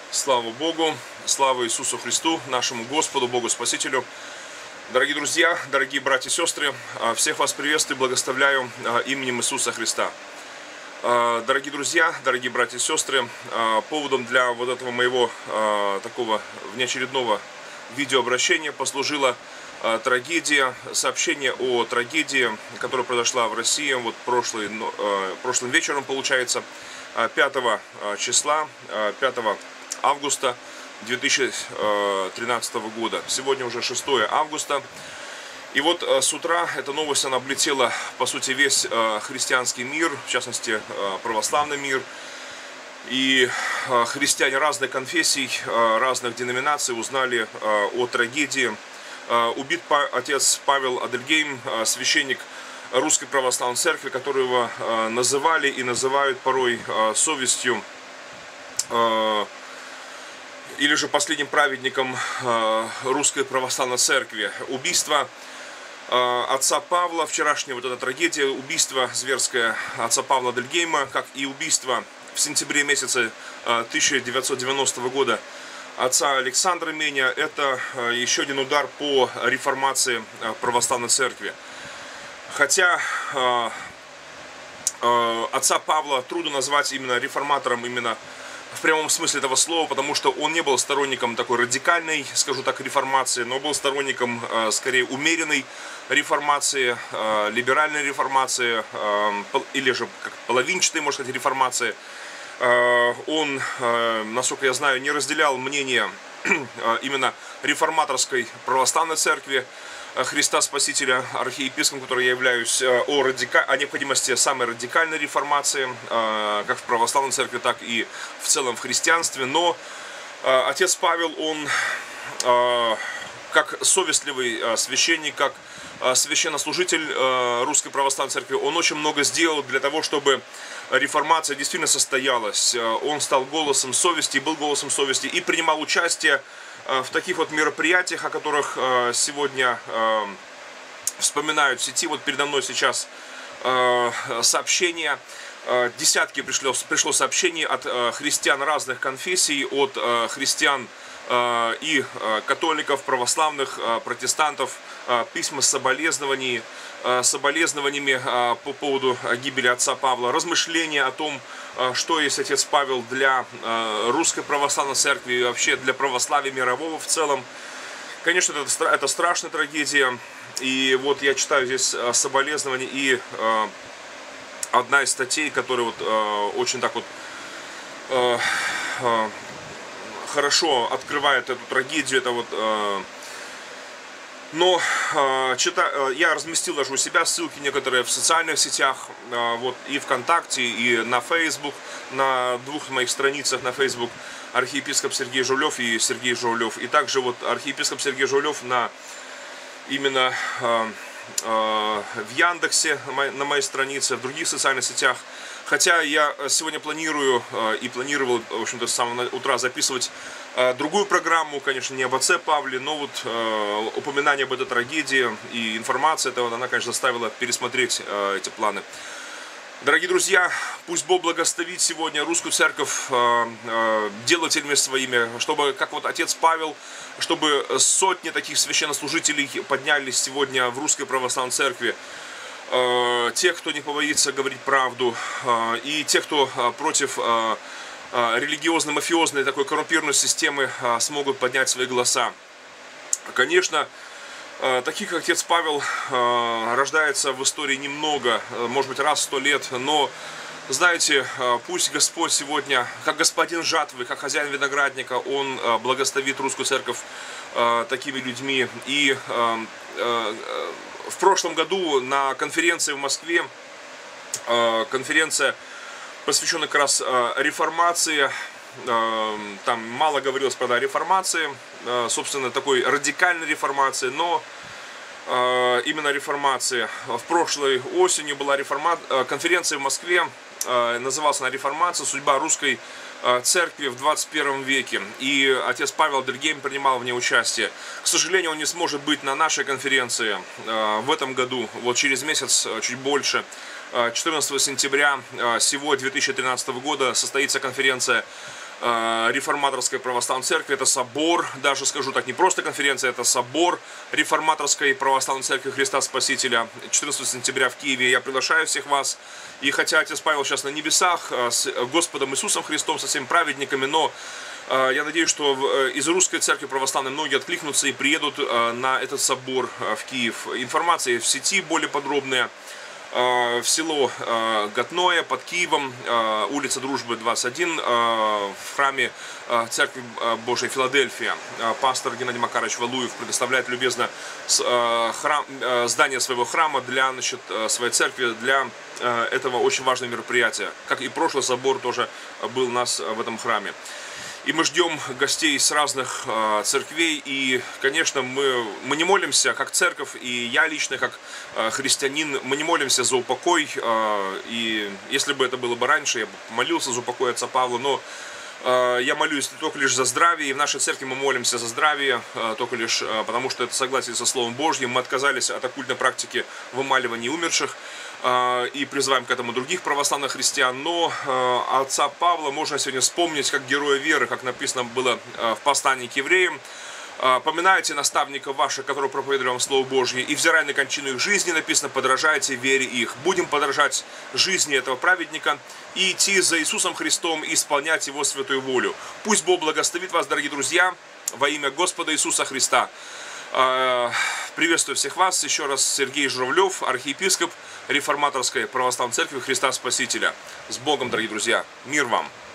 Слава Богу, слава Иисусу Христу, нашему Господу, Богу Спасителю. Дорогие друзья, дорогие братья и сестры, всех вас приветствую и благословляю именем Иисуса Христа. Дорогие друзья, дорогие братья и сестры, поводом для вот этого моего такого внеочередного видеообращения послужила трагедия, сообщение о трагедии, которая произошла в России вот прошлым вечером, получается, 5 числа, 5 августа 2013 года. Сегодня уже 6 августа. И вот с утра эта новость, она облетела, по сути, весь христианский мир, в частности, православный мир. И христиане разных конфессий, разных деноминаций узнали о трагедии. Убит отец Павел Адельгейм, священник Русской Православной Церкви, которого называли и называют порой совестью или же последним праведником Русской Православной Церкви. Убийство отца Павла, вчерашняя вот эта трагедия, убийство зверское отца Павла Адельгейма, как и убийство в сентябре месяце 1990 года отца Александра Меня, это еще один удар по реформации Православной Церкви. Хотя отца Павла трудно назвать именно реформатором, именно в прямом смысле этого слова, потому что он не был сторонником такой радикальной, скажу так, реформации, но был сторонником скорее умеренной реформации, либеральной реформации, или же как половинчатой, можно сказать, реформации. Он, насколько я знаю, не разделял мнение именно реформаторской православной церкви Христа Спасителя, архиепископом, которым я являюсь, о необходимости самой радикальной реформации, как в православной церкви, так и в целом в христианстве. Но отец Павел, он как совестливый священник, как священнослужитель Русской Православной Церкви, он очень много сделал для того, чтобы реформация действительно состоялась. Он стал голосом совести, был голосом совести и принимал участие в таких вот мероприятиях, о которых сегодня вспоминают в сети. Вот передо мной сейчас сообщения, десятки пришло сообщений от христиан разных конфессий, от христиан и католиков, православных, протестантов, письма с соболезнованиями по поводу гибели отца Павла, размышления о том, что есть отец Павел для Русской Православной Церкви и вообще для православия мирового в целом. Конечно, это страшная трагедия. И вот я читаю здесь соболезнования, и одна из статей, которая вот очень так вот хорошо открывает эту трагедию, это вот... Но я разместил даже у себя ссылки некоторые в социальных сетях, вот, и ВКонтакте, и на Facebook, на двух моих страницах на Facebook, архиепископ Сергей Журавлев и Сергей Журавлев. И также вот архиепископ Сергей Журавлев именно в Яндексе, на моей странице, в других социальных сетях. Хотя я сегодня планирую и планировал, в общем-то, с самого утра записывать другую программу, конечно, не об отце Павле, но вот упоминание об этой трагедии и информация этого, она, конечно, заставила пересмотреть эти планы. Дорогие друзья, пусть Бог благословит сегодня Русскую Церковь делателями своими, чтобы, как вот отец Павел, чтобы сотни таких священнослужителей поднялись сегодня в Русской Православной Церкви. Тех, кто не побоится говорить правду, и тех, кто против религиозно-мафиозной такой коррумпированной системы, смогут поднять свои голоса. Конечно, таких, как отец Павел, рождается в истории немного, может быть, раз в 100 лет, но, знаете, пусть Господь сегодня, как господин жатвы, как хозяин виноградника, Он благословит Русскую Церковь такими людьми. И в прошлом году на конференции в Москве, конференция, посвященная как раз реформации, там мало говорилось, правда, о реформации, собственно, такой радикальной реформации, но именно реформации. В прошлой осенью была конференция в Москве, называлась она «Реформация. Судьба Русской Церкви в 21 веке». И отец Павел Адельгейм принимал в ней участие. К сожалению, он не сможет быть на нашей конференции в этом году, вот через месяц, чуть больше. 14 сентября сего 2013 года состоится конференция Реформаторской православной церкви. Это собор, даже скажу так, не просто конференция, это собор Реформаторской православной церкви Христа Спасителя 14 сентября в Киеве. Я приглашаю всех вас. И хотя отец Павел сейчас на небесах с Господом Иисусом Христом, со всеми праведниками, но я надеюсь, что из русской церкви православной многие откликнутся и приедут на этот собор в Киев. Информация в сети более подробная. В село Готное под Киевом, улица Дружбы 21, в храме Церкви Божией Филадельфия. Пастор Геннадий Макарович Валуев предоставляет любезно здание своего храма для, своей церкви, для этого очень важного мероприятия. Как и прошлый собор тоже был у нас в этом храме. И мы ждем гостей с разных церквей, и, конечно, мы не молимся, как церковь, и я лично, как христианин, мы не молимся за упокой, и если бы это было бы раньше, я бы молился за упокой отца Павла, но я молюсь только лишь за здравие, и в нашей церкви мы молимся за здравие, только лишь потому, что это согласие со Словом Божьим. Мы отказались от оккультной практики вымаливания умерших, и призываем к этому других православных христиан. Но отца Павла можно сегодня вспомнить как героя веры, как написано было в послании к евреям. Поминайте наставников ваших, которые проповедовали вам Слово Божье, и взирая на кончину их жизни, написано, подражайте вере их. Будем подражать жизни этого праведника и идти за Иисусом Христом и исполнять Его святую волю. Пусть Бог благословит вас, дорогие друзья, во имя Господа Иисуса Христа. Приветствую всех вас. Еще раз Сергей Журавлев, архиепископ Реформаторской православной церкви Христа Спасителя. С Богом, дорогие друзья. Мир вам.